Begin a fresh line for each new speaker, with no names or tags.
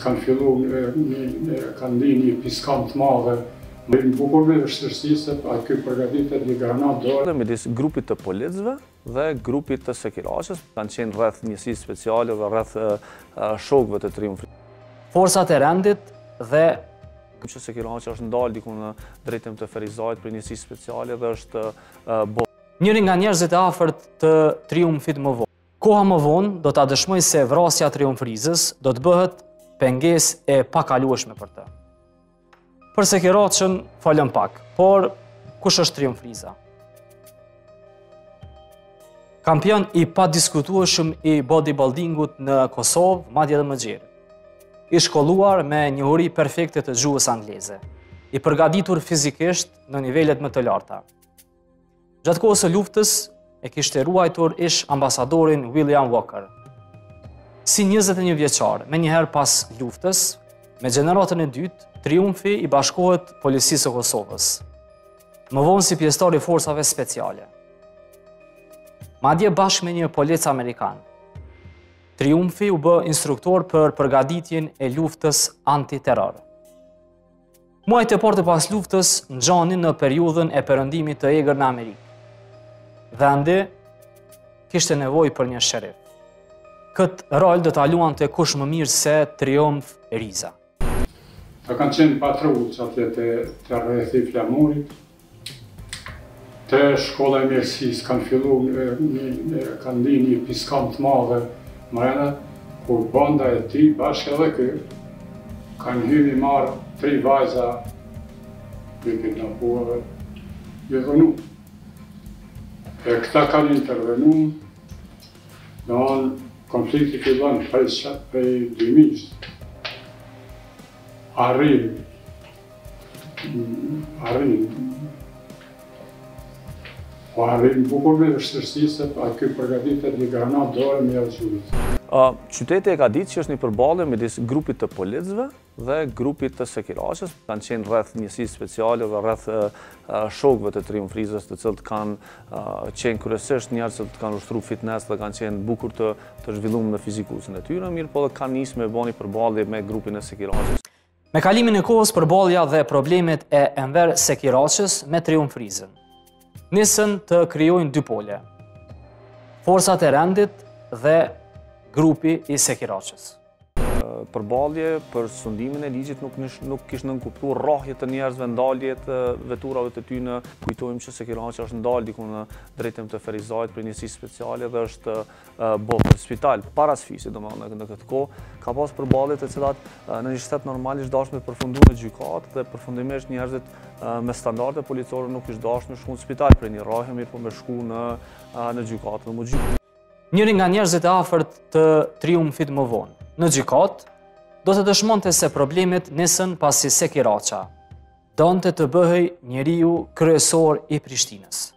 kanë fillu kanë ndi një piskan të madhe. Në bukur me vështërsi se ky përgatitet një granat dorë.
Midis grupit të policëve dhe grupit të Sekiraqës kanë qenë rreth njësisë speciale dhe rreth shokëve të Triumfit.
Forcat e rendit dhe
që Sekiraqja është ndalë diku në drejtim të Ferizajt për njësisë speciale dhe është
njëri nga njerëzit e afërt të Triumfit më vonë. Koha më vonë do ta dëshmoj se vrasja e Triumfrizës do të bëhet pengesë e pakalueshme për të. Për Sekiraqën folëm pak, por kush është Triumfriza? Kampion i padiskutueshëm i bodybuildingut në Kosovë, madje edhe më gjerë. I shkolluar me njohuri perfekte të gjuhës angleze, i përgatitur fizikisht në nivelet më të larta. Gjatë kohës së luftës e kishte ruajtur ish ambasadorin William Walker. Si 21 vjeçar, menjëherë pas luftës, me gjeneratën e dytë, Triumfi i bashkohet Policisë së Kosovës, më vonë si pjesëtar i forcave speciale. Madje bashkë me një polic amerikan. Triumfi u bë instruktor për përgatitjen e luftës antiterror. Muajt e parë pas luftës ngjanin në periudhën e perëndimit të egër në Amerikë. Vendi kishte nevojë për një sherif. Këtë rol do ta luante kush më mirë se Triumfriza.
Ta kanë qenë patrullë atje të rrethi Flamurit, të shkolla e mjekësisë kanë fillu, kanë ndi një piskan të madhe mrena, kur banda e tij bashkë edhe ky kanë hyrë marrë 3 vajza me kidnapuar, ju dhënu. E këta kanë intervenu, konflikti fillon prej 2000. Arrin bukur me vështërsi se ky përgatitet një granat dorë me gjuhës.
Qyteti e ka ditë që është një përballje midis grupit të policëve dhe grupit të Sekiraqës. Kanë qenë rreth njësisë speciale dhe rreth shokëve të Triumfrizës, të cilët kanë qenë kryesisht njerëz që kanë ushtruar fitnes dhe kanë qenë bukur të zhvilluar në fizikuzën e tyre, mirë po dhe kanë nisë me bëni përballje me grupin e Sekiraqës.
Me kalimin e kohës, përballja dhe problemet e Enver Sekiraqës me Triumfrizën nisën të krijojnë dy pole: forcat e rendit dhe grupi i Sekiraqës.
Përballje për sundimin e ligjit nuk kishte nënkuptuar rrahje të njerëzve, ndalje të veturave të tyre. Kujtojmë që Sekiraqja është ndalë diku në drejtim të Ferizajt për njësisë speciale dhe është bërë spital para sfisit, domethënë në këtë kohë ka pas përballje të cilat në një shtet normalisht dashur me përfunduar në gjykatë dhe përfundimisht njerëzit me standarde policore nuk ishte dashur me shku në spital për një rrahje, mirë po me shku në gjykatë dhe më gjyk.
Njëri nga njerëzit e afërt të Triumfit më vonë, në gjykatë, do të dëshmonte se problemet nisën pasi Sekiraqja donte të bëhej njeriu kryesor i Prishtinës.